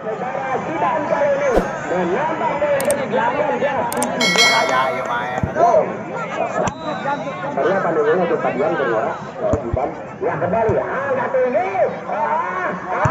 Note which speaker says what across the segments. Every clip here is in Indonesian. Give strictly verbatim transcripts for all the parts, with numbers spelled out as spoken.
Speaker 1: Negara Sudan kali ini menambah poin jadi delapan belas.
Speaker 2: Bahaya ya main.
Speaker 1: Karena pandangnya itu padian kedua, oh bukan. Ya kembali, angkat tinggi. Ah,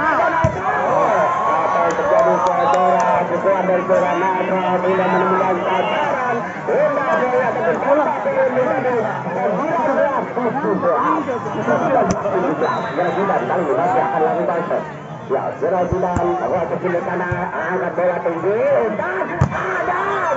Speaker 1: apa yang terjadi saudara? Pukulan dari Suramadu tidak menemukan sasaran. Indah bola terkena poin menjadi sembilan belas tujuh belas. Ya sudah kali ini masih akan lakukan set. Ya sudah sudah bawa ke kiri kanan, angkat bola tinggi dan ada.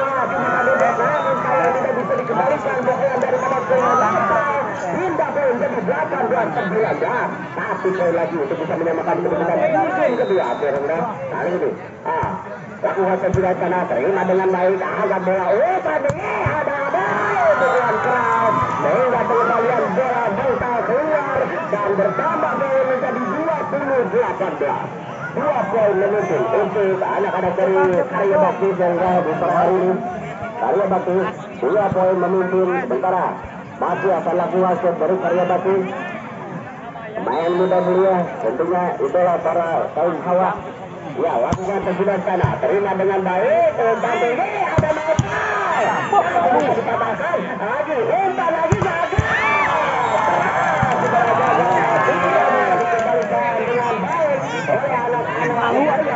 Speaker 1: Kalau tidak bisa dikembalikan bola daripada Suramadu. Indah poin jadi delapan belas sembilan belas. Tapi poin lagi untuk bisa menyamakan kedudukan game kedua. Akhirnya kali ini, ah, lakukan sesudah sana terima dengan baik. Angkat bola, oh tadi ada ada pukulan keras sehingga pengembalian bola mental keluar dan bertambah poin menjadi dua puluh delapan belas. Dua poin memimpin untuk anak-anak dari Karya Bakti sehingga di sore hari ini Karya Bakti dua poin memimpin sementara masih akan lakukan set dari Karya Bakti. Pemain muda mulia tentunya idola para kaum hawa. Ya, lakukan sesudah sana terima dengan baik. Dan ini ada Mata bisa dikatakan lagi umpan lagi gagal. Tidak dikembalikan dengan baik oleh anak-anak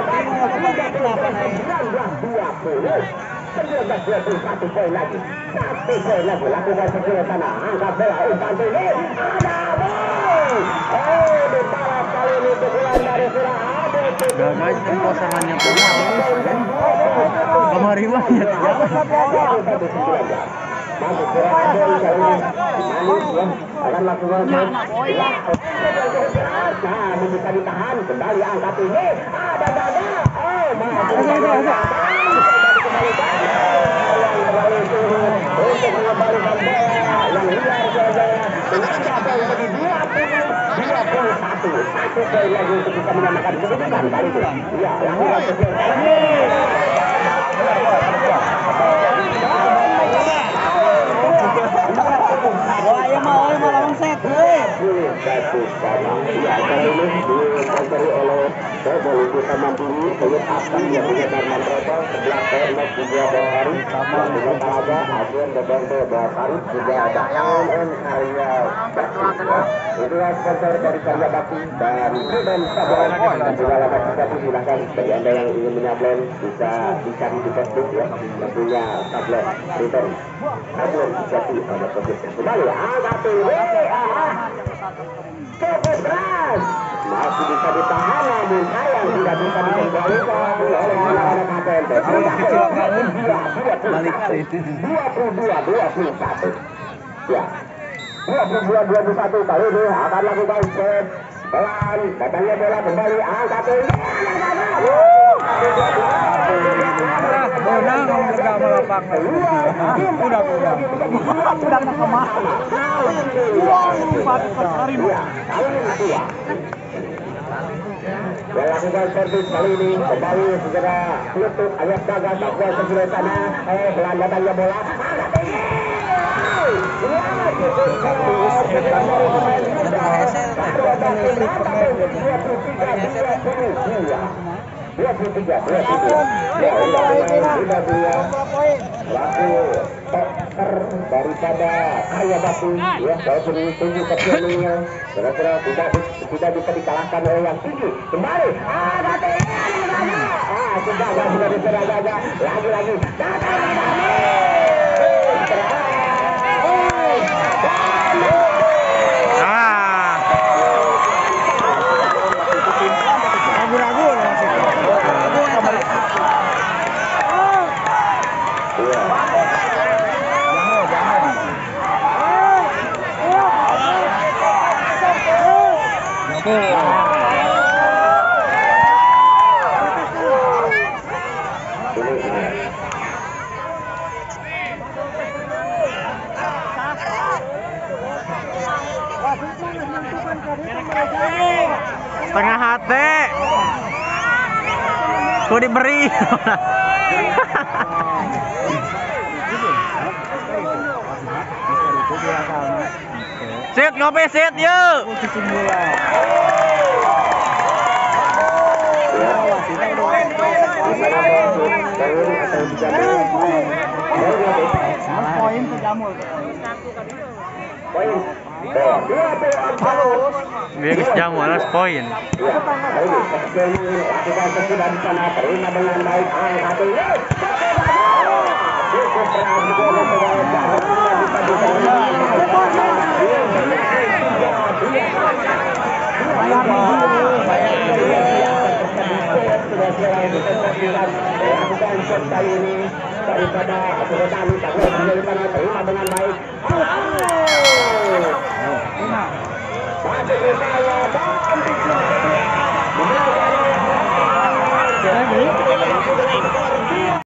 Speaker 1: dua puluh sembilan belas dua puluh satu poin lagi. Satu poin lagi lakukan sesudah sana. Angkat bola umpan tinggi ada gol. Oh, dibalas kali ini pukulan dari Suramadu.
Speaker 2: Gagal temposangannya kemarin mah ya.
Speaker 1: Masuk Suramadu kali ini manis ya akan lakukan nah bisa ditahan kembali angkat tinggi ada ganda. Oh masuk untuk mengembalikan bola yang liar saja menambah poin menjadi dua puluh dua puluh satu. Satu poin lagi untuk bisa menyamakan kedudukan kali itu. Ya, lakukan sesuai kali
Speaker 2: Wah, ya mau ya mau lawan set.
Speaker 1: Ya, kali ini disponsori oleh Revolusi Mandiri, Buyut Asam yang punya Darman Roto, sebelah Permet juga Bahari, yang punya Talaga, Agen, Bebente, Bahari, juga ada M N Karya Bakti. Itulah sponsor dari Karya Bakti dan Ruben Sabaran dan juga Lamat Sukati. Silahkan bagi Anda yang ingin menyablon bisa dicari di Facebook ya, yang punya sablon Ruben Sablon Sukati pada Facebook. Kembali, angkat tinggi, cukup keras. Masih bisa ditahan namun sayang tidak bisa dikembalikan oleh anak-anak A T M P. dua puluh dua dua puluh satu. Ya. dua puluh dua dua puluh satu kali ini akan lakukan set pelan datangnya bola kembali angkat tinggi.
Speaker 2: Udah enggak melapang lagi. Udah udah. Udah ke mana? Wah, empat hari mah.
Speaker 1: Melakukan servis kali ini kembali segera menutup alias gagal tak kuat sebelah sana. Eh, pelan datangnya bola. Angkat tinggi. dua puluh tiga dua puluh tiga laku dokter daripada Karya Bakti ya walaupun tinggi kecilnya kira-kira tidak tidak bisa dikalahkan oleh yang tinggi. Kembali ada tinggi ah sudah sudah sudah sudah lagi-lagi datang
Speaker 2: setengah hati kok diberi. Sit ngopi sit yuk.
Speaker 1: poin atau tiga poin.
Speaker 2: Poin ke Jamur.
Speaker 1: Poin. Dua poin.
Speaker 2: Biar Jamur harus poin.
Speaker 1: Ya, ini Esken lakukan sesudah di sana terima dengan baik. Ah, satu yes. Cukup berani bola pemain Jawa Timur bisa lakukan shot kali ini daripada Abu Dhabi